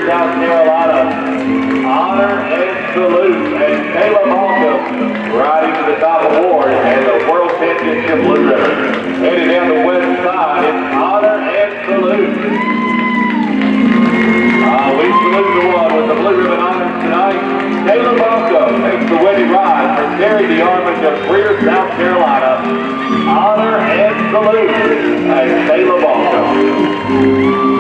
South Carolina. Honor and salute. And Kayla Malcolm riding to the top award and the World Championship Blue Ribbon. Heading down the west side, it's honor and salute. We salute the one with the blue ribbon honors tonight. Kayla Malcolm takes the winning ride for Terry DeArmond of Greer, South Carolina. Honor and salute. And Kayla Malcolm.